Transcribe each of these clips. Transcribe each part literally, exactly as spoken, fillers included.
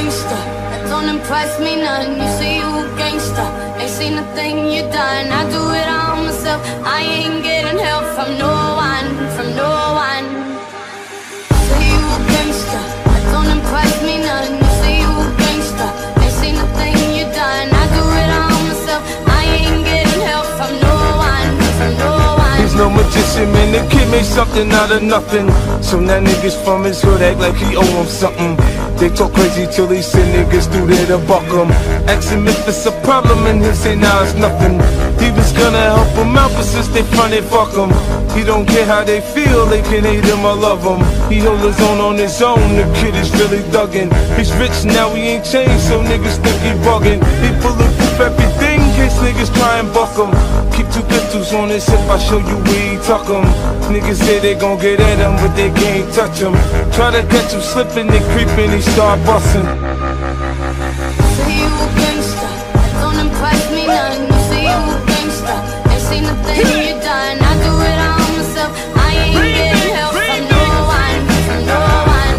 gangster, that don't impress me none. You say you a gangster, ain't seen a thing you done. I do it all myself, I ain't getting help from no one, from no one. You say you a gangster, that don't impress me none. You say you a gangster, ain't seen a thing you done. I do it all myself, I ain't getting help from no one, from no one. He's no magician, man, the kid made something out of nothing. So now niggas from his hood act like he owe him something. They talk crazy till they send niggas through there to buck him. Ask him if it's a problem and he'll say nah, it's nothing. He was gonna help him out, but since they front it, fuck him. He don't care how they feel, they can hate him or love him. He hold his own on his own, the kid is really thuggin'. He's rich now, he ain't changed, so niggas think he buggin'. He bulletproof everything, in case niggas try and buck him. Keep two pistols on his hip, I show you where he tuck him. Niggas say they gon' get at him, but they can't touch him. Try to catch him slipping, they creeping, he start bustin'. Say you a gangster, that don't impress me none. You say you a gangster, ain't seen a thing you done. I do it all myself, I ain't getting help from no one, from no one.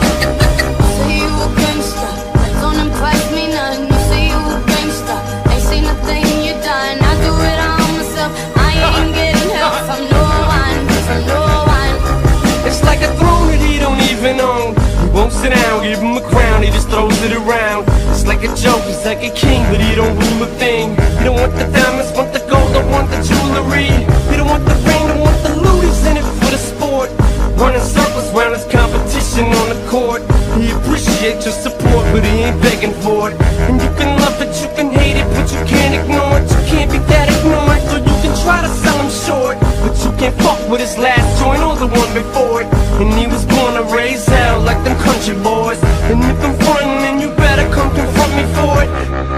Say you a gangster, that don't impress me none. You say you a gangster, ain't seen a thing you done. I do it all myself, I ain't getting help from no one, from no one. It's like a throne that he don't even own. He won't sit down, give him a crown, he just throws it around. It's like a joke, he's like a king, but he don't rule a thing. He don't want the diamonds, want the gold, don't want the jewelry. He don't want the fame, don't want the loot, he's in it for the sport. Running circles round his competition on the court. He appreciates your support, but he ain't begging for it. And you can love it, you can hate it, but you can't ignore it. You can't be that ignorant, or you can try to sell him short. But you can't fuck with his last joint or the one before it. And he was born to raise hell like them country boys. And if I'm frontin', then you better come confront me for it.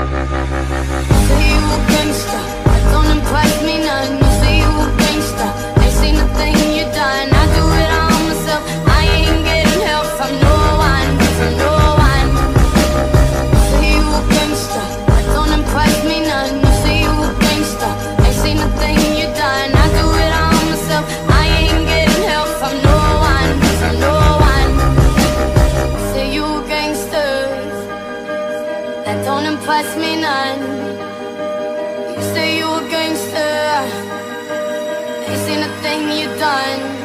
Say you a gangster, that don't impress me none. You say you a gangster, ain't seen a thing you done. I do it all myself, I ain't getting help from no one, from no one. Say you a gangster, that don't impress me none. You say you a gangster, ain't seen a thing you done. I do it all myself, I ain't getting help from no one, from no one. Say you a gangster, that don't impress me none. You say you a gangster, ain't seen a thing you done.